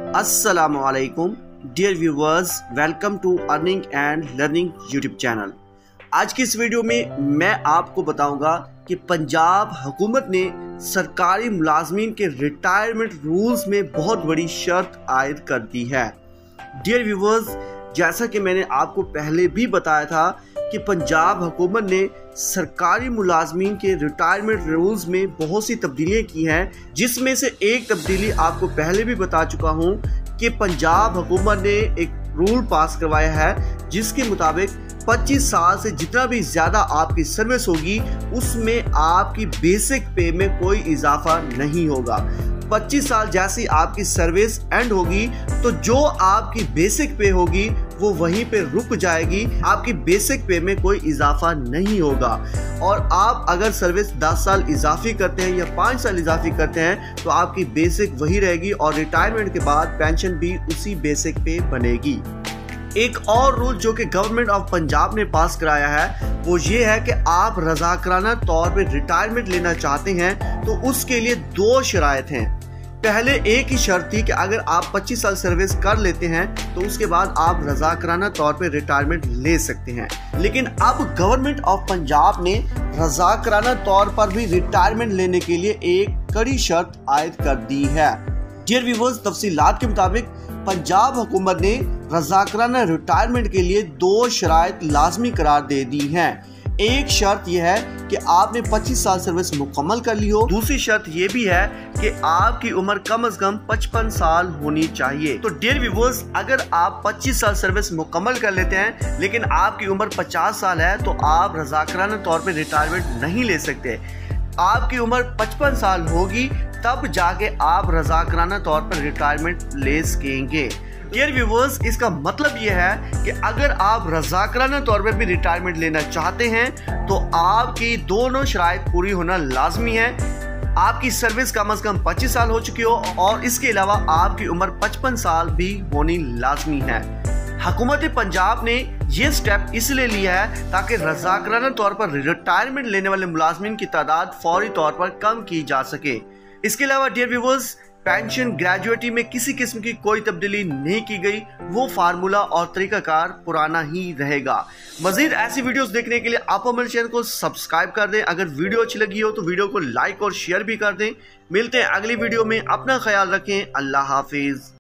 अस्सलामुअलैकुम dear viewers, welcome to earning and learning YouTube channel. आज की इस वीडियो में मैं आपको बताऊंगा कि पंजाब हुकूमत ने सरकारी मुलाजमीन के रिटायरमेंट रूल्स में बहुत बड़ी शर्त आयद कर दी है। डियर व्यूवर्स, जैसा कि मैंने आपको पहले भी बताया था कि पंजाब हुकूमत ने सरकारी मुलाजमीन के रिटायरमेंट रूल्स में बहुत सी तब्दीलियाँ की हैं, जिसमें से एक तब्दीली आपको पहले भी बता चुका हूँ कि पंजाब हुकूमत ने एक रूल पास करवाया है जिसके मुताबिक 25 साल से जितना भी ज़्यादा आपकी सर्विस होगी उसमें आपकी बेसिक पे में कोई इजाफा नहीं होगा। 25 साल जैसी आपकी सर्विस एंड होगी तो जो आपकी बेसिक पे होगी वो वहीं पे रुक जाएगी, आपकी बेसिक पे में कोई इजाफा नहीं होगा। और आप अगर सर्विस 10 साल इजाफी करते हैं या 5 साल इजाफी करते हैं तो आपकी बेसिक वही रहेगी और रिटायरमेंट के बाद पेंशन भी उसी बेसिक पे बनेगी। एक और रूल जो कि गवर्नमेंट ऑफ पंजाब ने पास कराया है वो ये है कि आप रज़ाकराना तौर पे रिटायरमेंट लेना चाहते हैं तो उसके लिए 2 शराइत हैं। पहले एक ही शर्त थी कि अगर आप 25 साल सर्विस कर लेते हैं तो उसके बाद आप रज़ाकराना तौर पे रिटायरमेंट ले सकते हैं, लेकिन अब गवर्नमेंट ऑफ पंजाब ने रज़ाकराना तौर पर भी रिटायरमेंट लेने के लिए एक कड़ी शर्त आयद कर दी है। डियर व्यूअर्स, तफसीलात के मुताबिक पंजाब हुकूमत ने रज़ाकराना रिटायरमेंट के लिए 2 शराइत लाजमी करार दे दी हैं। एक शर्त यह है कि आपने 25 साल सर्विस मुकम्मल कर ली हो। दूसरी शर्त यह भी है कि आपकी उम्र कम से कम 55 साल होनी चाहिए। तो डियर व्यूअर्स, अगर आप 25 साल सर्विस मुकम्मल कर लेते हैं लेकिन आपकी उम्र 50 साल है तो आप रज़ाकराना तौर पे रिटायरमेंट नहीं ले सकते। आपकी उम्र 55 साल होगी तब जाके आप रज़ाकराना तौर पर रिटायरमेंट ले सकेंगे। डियर व्यूअर्स, इसका मतलब यह है कि अगर आप रज़ाकराना तौर पर भी रिटायरमेंट लेना चाहते हैं तो आपकी दोनों शराइत पूरी होना लाजमी है। आपकी सर्विस कम से कम 25 साल हो चुकी हो और इसके अलावा आपकी उम्र 55 साल भी होनी लाजमी है। हुकूमत पंजाब ने ये स्टेप इसलिए लिया है ताकि रज़ाकराना तौर पर रिटायरमेंट लेने वाले मुलाजमीन की तादाद फौरी तौर पर कम की जा सके। इसके अलावा डियर व्यूअर्स, पेंशन ग्रेजुएटी में किसी किस्म की कोई तब्दीली नहीं की गई, वो फार्मूला और तरीकाकार पुराना ही रहेगा। मजीद ऐसी वीडियोस देखने के लिए आप हमारे चैनल को सब्सक्राइब कर दें। अगर वीडियो अच्छी लगी हो तो वीडियो को लाइक और शेयर भी कर दें। मिलते हैं अगली वीडियो में, अपना ख्याल रखें। अल्लाह हाफिज।